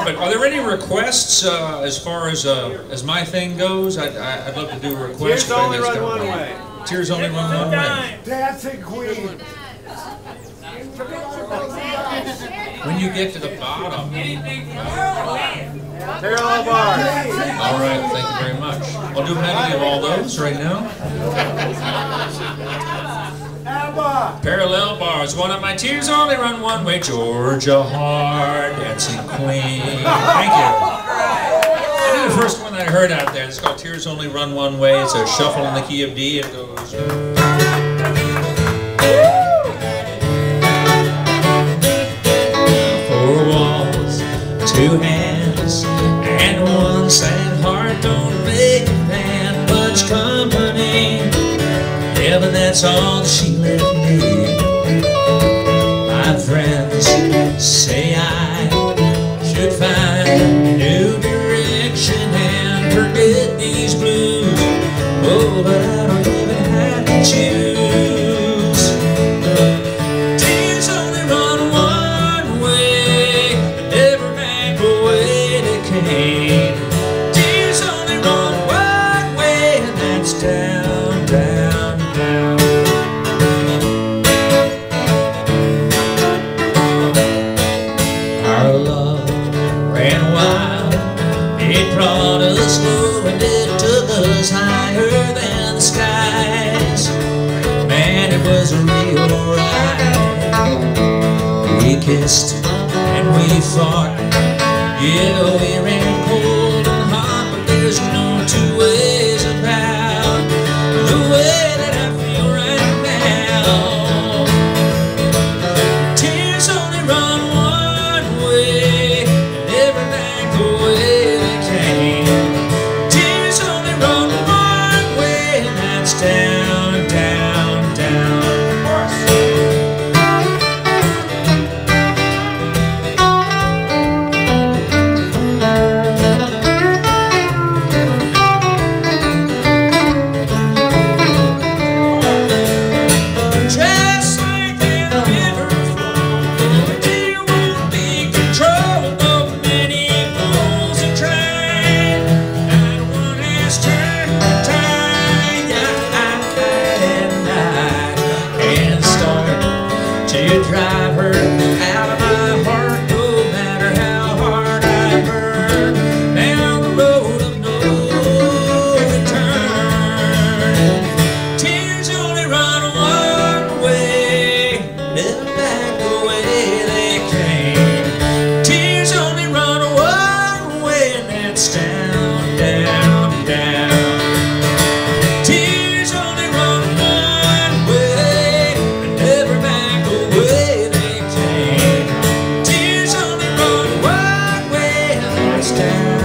But are there any requests as far as my thing goes? I'd love to do a request. Tears only run one way. Tears only run one way. Dancing Queen. When you get to the bottom. Parallel bars. All right, thank you very much. I'll do a medley of all those right now. Parallel bars. One of my tears only run one way. Georgia Hard Dancing Queen. Thank you. I think the first one that I heard out there, it's called Tears Only Run One Way. It's a shuffle in the key of D. It goes. Four walls, two hands, and one sad heart don't make man much company. Yeah, but that's all she left me. My friends say I should find a new direction and forget these blues. Oh, but I don't even have to choose. Tears only run one way, never back the way they came. Tears only run one way, and that's down, down, down. Our love ran wild, it brought us low and it took us higher than the skies. Man, it was a real ride. We kissed and we fought, yeah, we ran cold and hot, but there's no two ways about the way that I feel right now. Tears only run one way, never back the way they came. Tears only run one way, and that's down, down, down. Just like that river flows, you won't be controlled of many fools who try. Not one has turned the tide, and I can start to drive her out of my heart, no matter how hard I burn down the road of no return. Tears only run one way, never back the way they came. Tears only run one way, and that's down, down, down. Tears only run one way, and never back the way they came. Tears only run one way, and that's down.